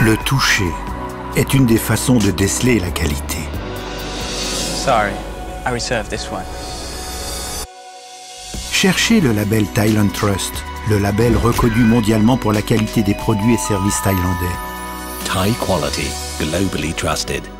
Le toucher est une des façons de déceler la qualité. Sorry, I reserved this one. Cherchez le label Thailand Trust, le label reconnu mondialement pour la qualité des produits et services thaïlandais. Thai quality, globally trusted.